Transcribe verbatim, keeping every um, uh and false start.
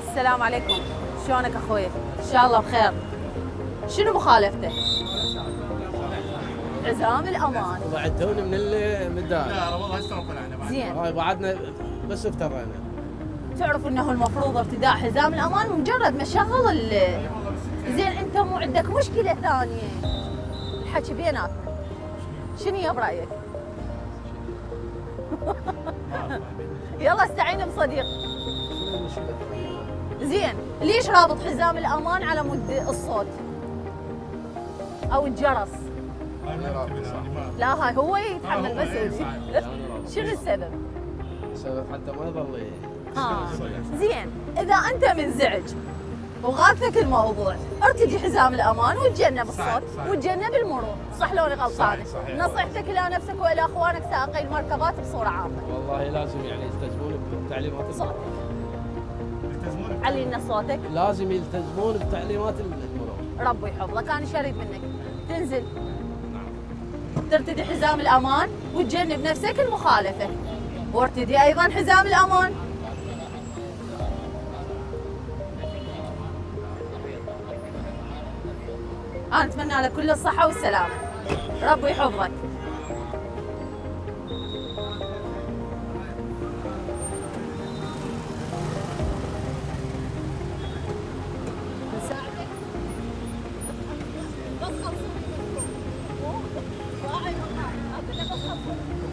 السلام عليكم، شلونك اخوي؟ ان شاء الله بخير. شنو مخالفته؟ حزام الامان. بعد توني من المدار. لا والله هسه طلعنا بعد. زين. هاي بعدنا بس افترينا. تعرف انه المفروض ارتداء حزام الامان بمجرد ما شغل ال زين. انت مو عندك مشكله ثانيه؟ الحكي بيناتنا. شنو هي برايك؟ يلا استعين بصديق. زين، ليش رابط حزام الامان على مود الصوت؟ او الجرس؟ لا هاي هو يتحمل مسؤولية. شنو السبب؟ السبب حتى ما يظل. ها زين، اذا انت منزعج وغاثك الموضوع ارتدي حزام الامان وتجنب الصوت وتجنب المرور، صح لو انا غلطانه؟ نصيحتك لنفسك والى اخوانك سائقي المركبات بصوره عامه. والله لازم يعني يلتزمون بتعليمات صوتك. علي لنا صوتك. لازم يلتزمون بتعليمات المرور. ربي يحفظك، انا شريت منك تنزل ترتدي حزام الامان وتجنب نفسك المخالفه، وارتدي ايضا حزام الامان. انا اتمنى لك كل الصحه والسلامه، ربي يحفظك. بس خلصوني.